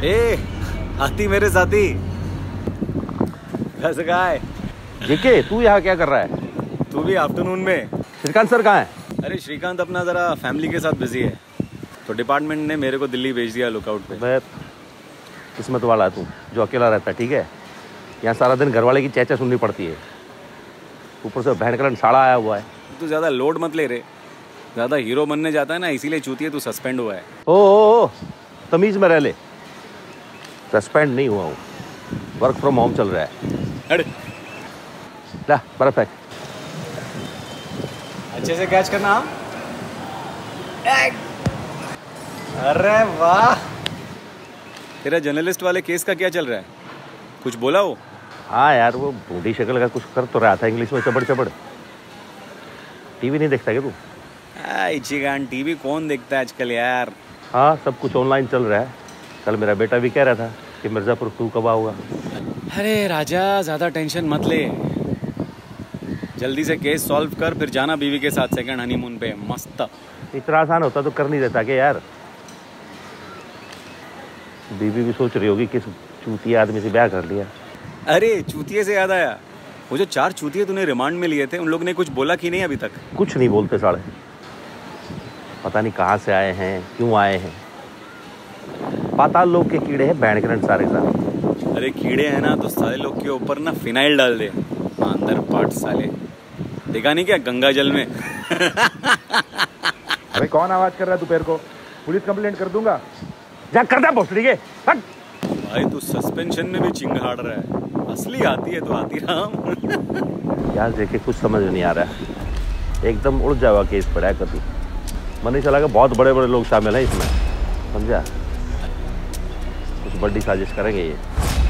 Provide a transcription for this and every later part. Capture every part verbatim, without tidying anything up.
ए, आती मेरे साथी। कैसे कहा है? जीके, तू यहाँ क्या कर रहा है? तू भी आफ्टरनून में। श्रीकांत सर कहाँ है? अरे श्रीकांत अपना जरा फैमिली के साथ बिजी है, तो डिपार्टमेंट ने मेरे को दिल्ली भेज दिया लुकआउट पे। मैं किस्मत वाला है तू जो अकेला रहता है, ठीक है? यहाँ सारा दिन घरवाले की चेचा सुननी पड़ती है, ऊपर से भैंकरन साड़ा आया हुआ है। तू ज्यादा लोड मत ले रे, ज्यादा हीरो बनने जाता है ना, इसीलिए चूतिए तू सस्पेंड हुआ है। ओ, ओ, ओ तमीज में रह ले, सस्पेंड नहीं हुआ हूँ, वर्क फ्रॉम होम चल रहा है। अरे ला बर्फ है, अच्छे से कैच करना। अरे वाह, तेरा जर्नलिस्ट वाले केस का क्या चल रहा है? कुछ बोला वो? हाँ यार, वो बूढ़ी शक्ल का कुछ कर तो रहा था इंग्लिश में चबड़ चबड़। टीवी नहीं देखता क्या तू? इचिगान टीवी कौन देखता है आजकल यार। हाँ, सब कुछ ऑनलाइन चल रहा है। कल मेरा बेटा भी कह रहा था कि मिर्जापुर टू कब आओगा। अरे राजा, ज्यादा टेंशन मत ले, जल्दी से केस सॉल्व कर, फिर जाना बीवी के साथ सेकंड हनीमून पे मस्त। इतना आसान होता तो कर नहीं देता क्या यार? बीवी भी सोच रही होगी किस चूतिया आदमी से ब्याह कर लिया। अरे चूतिये से याद आया, वो जो चार चूतिये तूने रिमांड में लिए थे, उन लोग ने कुछ बोला कि नहीं अभी तक? कुछ नहीं बोलते साले, पता नहीं कहाँ से आए हैं, क्यों आए हैं। पाताल लोग के कीड़े हैं बैंडकरंट सारे सारे। अरे कीड़े हैं ना तो सारे लोग के ऊपर ना फिनाइल डाल दे, अंदर पाट साले। देखा नहीं क्या गंगा जल में? अरे कौन आवाज कर रहा है दोपहर को? पुलिस कंप्लेंट कर दूंगा। जा कर दे भोसड़ी के। भाई तू सस्पेंशन में भी चिंगाड़ रहा है, असली आती है तो आती राम। यार देखे कुछ समझ नहीं आ रहा है, एकदम उड़ जावा केस पड़ा है कभी। मन नहीं चला कि बहुत बड़े बड़े लोग शामिल हैं इसमें, समझा? कुछ बड़ी साजिश करेंगे ये।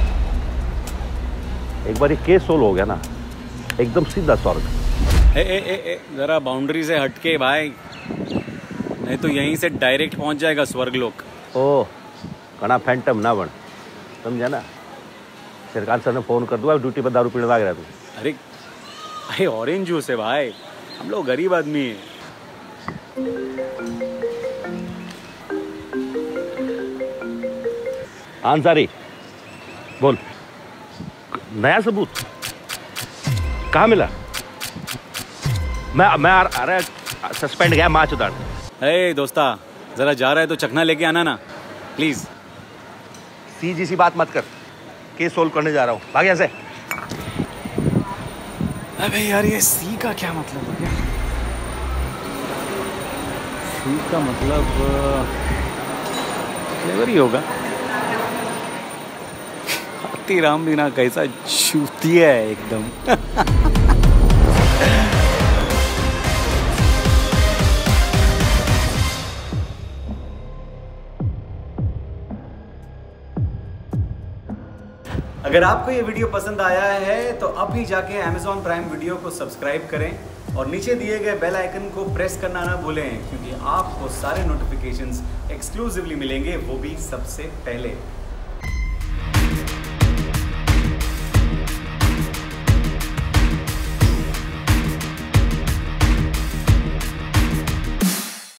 एक बार ये केस सोल्व हो गया ना, एकदम सीधा स्वर्ग। ए ए ए ए जरा बाउंड्री से हटके भाई, नहीं तो यहीं से डायरेक्ट पहुंच जाएगा स्वर्गलोक। ओ कणा फैंटम ना बन, समझा ना? श्रीकांत सर ने फोन कर दूंगा, ड्यूटी पर दारू पीने लग रहा तू। अरे अरे ऑरेंज जूस है भाई, हम लोग गरीब आदमी हैं। आंसारी बोल, नया सबूत कहाँ मिला? मैं मैं अरे सस्पेंड गया माँ चुदार। ए दोस्ता, जरा जा रहा है तो चखना लेके आना ना प्लीज। सी जी सी बात मत कर, केस सोल्व करने जा रहा हूँ, भाग यहाँ से। अबे यार ये सी का क्या मतलब है? क्या सी का मतलब फ्लेवर ही होगा। हाथी राम भी ना कैसा चूतिया है एकदम। अगर आपको ये वीडियो पसंद आया है तो अभी जाके Amazon प्राइम वीडियो को सब्सक्राइब करें और नीचे दिए गए बेल आइकन को प्रेस करना ना भूलें, क्योंकि आपको सारे नोटिफिकेशंस एक्सक्लूसिवली मिलेंगे, वो भी सबसे पहले।